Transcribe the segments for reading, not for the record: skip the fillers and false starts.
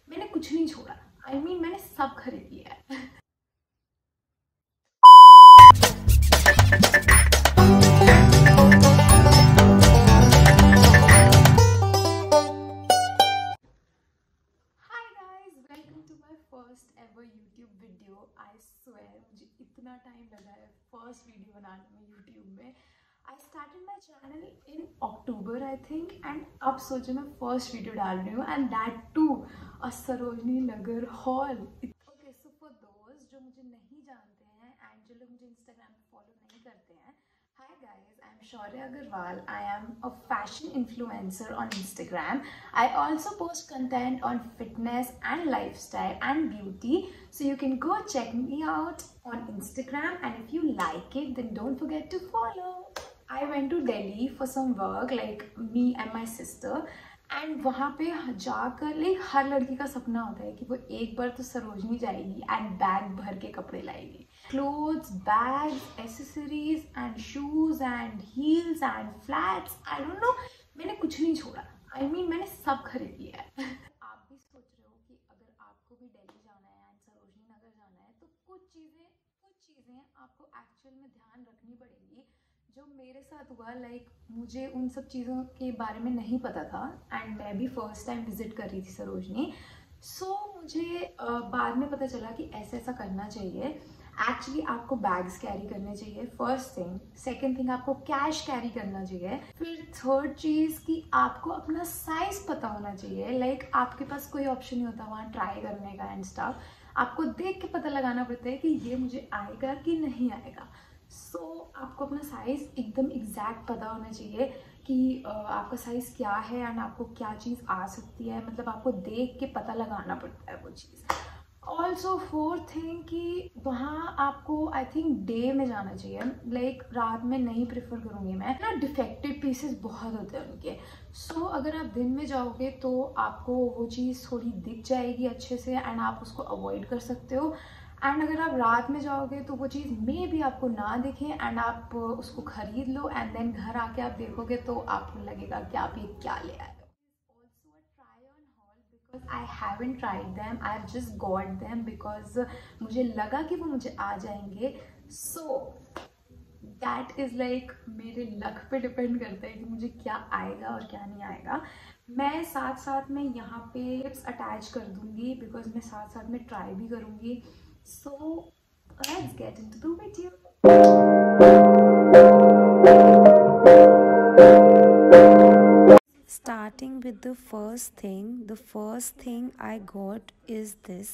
मैंने कुछ नहीं छोड़ा। मैंने सब खरीद लिया है। Hi guys, welcome to my first ever YouTube video. I swear मुझे इतना टाइम लगा है फर्स्ट वीडियो बनाने में यूट्यूब में। I started my channel in October I think, and अब सोचो मैं फर्स्ट वीडियो डाल रही हूँ, and that to a Sarojini Nagar hall. Okay, so for दोस्त जो मुझे नहीं जानते हैं एंड जो लोग मुझे इंस्टाग्राम पे फॉलो नहीं करते हैं, hi guys, I'm Shaurya Agarwal. I am a fashion influencer on Instagram. I also post content on fitness and lifestyle and beauty. So you can go check me out on Instagram, and if you like it, then don't forget to follow. I went to Delhi for some work, like me and my sister. And वहाँ पे जाकर like हर लड़की का सपना होता है कि वो एक बार तो सरोजनी जाएगी एंड बैग भर के कपड़े लाएगी। Clothes, bags, accessories and shoes and heels and flats, I don't know, मैंने कुछ नहीं छोड़ा। मैंने सब खरीद लिया है। आप भी सोच रहे हो कि अगर आपको भी दिल्ली जाना है एंड सरोजनी नगर जाना है तो कुछ चीज़ें आपको एक्चुअल में ध्यान रखनी पड़ेगी। जो मेरे साथ हुआ, लाइक मुझे उन सब चीज़ों के बारे में नहीं पता था एंड मैं भी फर्स्ट टाइम विजिट कर रही थी सरोजनी। सो मुझे बाद में पता चला कि ऐसा ऐसा करना चाहिए। एक्चुअली आपको बैग्स कैरी करने चाहिए, फर्स्ट थिंग। सेकेंड थिंग, आपको कैश कैरी करना चाहिए। फिर थर्ड चीज़ कि आपको अपना साइज पता होना चाहिए। लाइक आपके पास कोई ऑप्शन नहीं होता वहाँ ट्राई करने का एंड स्टफ। आपको देख के पता लगाना पड़ता है कि ये मुझे आएगा कि नहीं आएगा। सो आपको अपना साइज़ एकदम एग्जैक्ट पता होना चाहिए कि आपका साइज़ क्या है एंड आपको क्या चीज़ आ सकती है। मतलब आपको देख के पता लगाना पड़ता है वो चीज़। ऑल्सो फोर्थ थिंग कि वहाँ आपको आई थिंक डे में जाना चाहिए, लाइक रात में नहीं प्रेफर करूँगी मैं ना। डिफेक्टेड पीसेस बहुत होते हैं उनके। सो अगर आप दिन में जाओगे तो आपको वो चीज़ थोड़ी दिख जाएगी अच्छे से एंड आप उसको अवॉइड कर सकते हो। एंड अगर आप रात में जाओगे तो वो चीज़ में भी आपको ना दिखे एंड आप उसको खरीद लो एंड देन घर आके आप देखोगे तो आपको लगेगा कि आप ये क्या ले आए हो। Also a try on haul because I haven't tried them. I've just got them because मुझे लगा कि वो मुझे आ जाएंगे। So दैट इज़ लाइक मेरे लक पे डिपेंड करता है कि मुझे क्या आएगा और क्या नहीं आएगा। मैं साथ साथ में यहाँ पे टिप्स अटैच कर दूँगी बिकॉज मैं साथ साथ में ट्राई भी करूँगी। So let's get into the video. Starting with the first thing I got is this.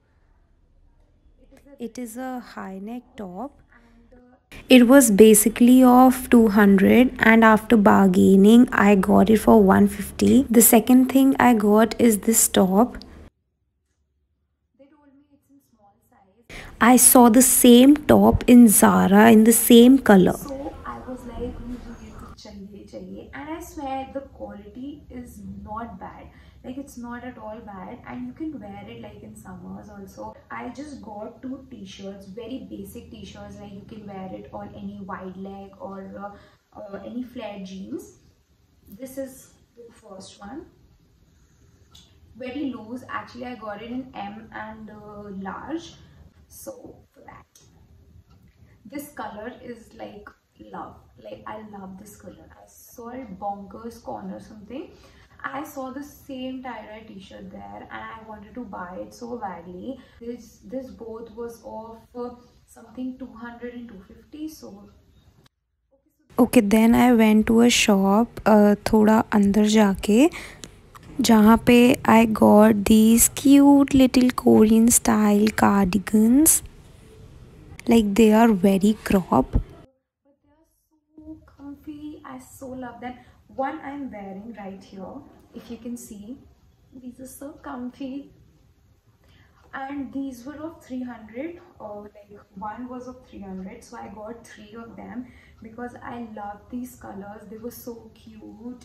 It is a high neck top. It was basically of 200 and after bargaining I got it for 150. The second thing I got is this top. They told me it's in small size. I saw the same top in Zara in the same color. So I was like, मुझे ये तो चाहिए चाहिए, and I swear the quality is not bad. Like it's not at all bad, and you can wear it like in summers also. I just got two t-shirts, very basic t-shirts, like you can wear it on any wide leg or any flared jeans. This is the first one, very loose. Actually, I got it in M and large. So for that, this color is like love. Like I love this color. I saw it Bonkers Corner something. I saw the same tie-dye t-shirt there and I wanted to buy it so badly. This both was of something 200 and 250. So Okay, then I went to a shop थोड़ा अंदर जाके जहाँ पे I got these cute little Korean style cardigans. Like they are very crop. but they are so comfy. I so love them. One I'm wearing right here. If you can see, these are so comfy. And these were of 300, or like one was of 300, so I got three of them because I love these colors. They were so cute.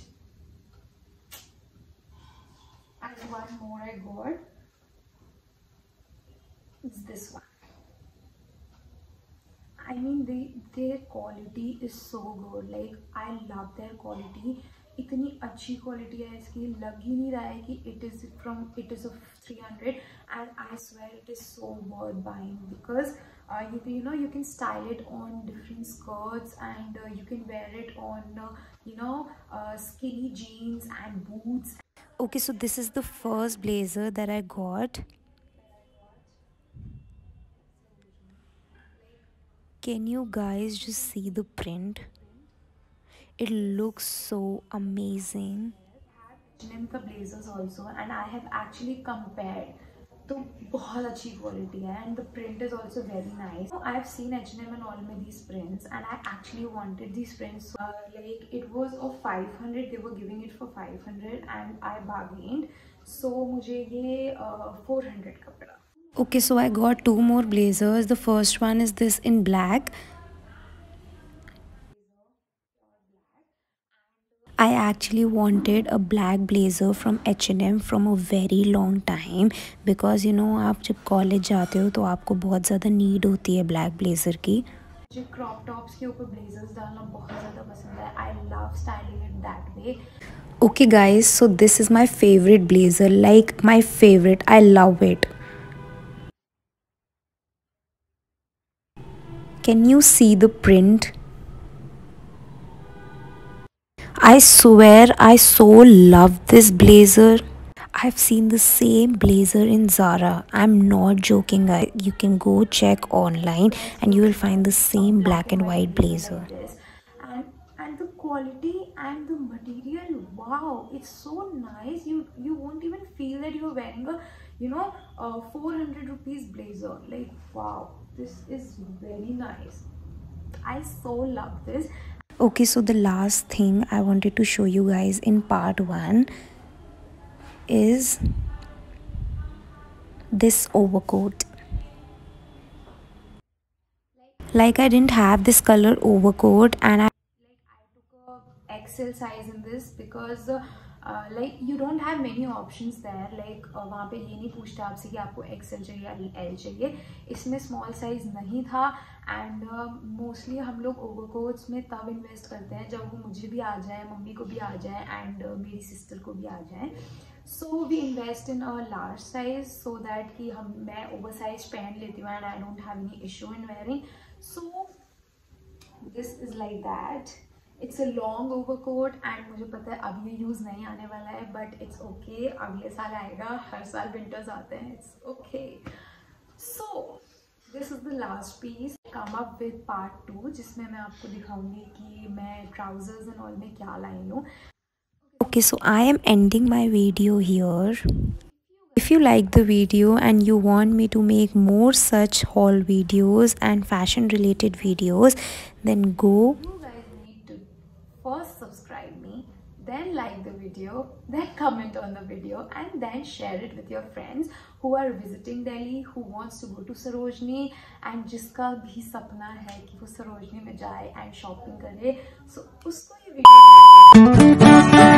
And one more I got is this one. Their quality is so good. Like I love their quality. इतनी अच्छी quality है इसकी, लग ही नहीं रहा है कि it is of 300 and I swear it is so worth buying because you can style it on different skirts and you can wear it on skinny jeans and boots. Okay, so this is the first blazer that I got. Can you guys just see the print? It looks so amazing. H&M का blazers also and I have actually compared. तो बहुत अच्छी quality है and the print is also very nice. I have seen H&M and all में these prints and I actually wanted these prints. Like it was of 500, they were giving it for 500 and I bargained. So मुझे ये 400 का पड़ा. Okay, so I got two more blazers. The first one is this in black. I actually wanted a black blazer from H&M from a very long time because you know आप जब college जाते हो तो आपको बहुत ज़्यादा need होती है ब्लैक ब्लेज़र की. मुझे क्रॉप टॉप्स के ऊपर ब्लेजर्स डालना बहुत ज़्यादा पसंद है. I love styling it that way. Okay guys, so this is my favorite blazer, like my favorite. I love it. Can you see the print? I swear I so love this blazer. I've seen the same blazer in Zara. I'm not joking guys. You can go check online and you will find the same black and white blazer. And the quality and the material, wow, it's so nice. You won't even feel that you're wearing a 400 rupees blazer. Like wow, this is very nice. I so love this. Okay, so the last thing I wanted to show you guys in part 1 is this overcoat. Like I didn't have this color overcoat and I took a XL size in this because like you don't have many options there. Like वहाँ पे ये नहीं पूछता आपसे कि आपको XL चाहिए या L चाहिए. इसमें small size नहीं था and mostly हम लोग overcoats में तब invest करते हैं जब वो मुझे भी आ जाए, मम्मी को भी आ जाए and मेरी sister को भी आ जाए. So we invest in a large size so that कि मैं oversized पहन लेती हूँ and I don't have any issue in wearing. So this is like that. It's a long overcoat and मुझे पता है अब ये यूज़ नहीं आने वाला है but it's okay. अगले साल आएगा, हर साल winters आते हैं. It's okay. So this is the last piece. Come up with part 2 जिसमें मैं आपको दिखाऊंगी कि मैं trousers and all में क्या लाई हूँ. Okay, so I am ending my video here. If you like the video and you want me to make more such haul videos and fashion related videos, then go. You guys need to first subscribe me, then like the video, then comment on the video and then share it with your friends who are visiting Delhi, who wants to go to Sarojini and जिसका भी सपना है कि वो सरोजनी में जाए and shopping करे. So उसको ये video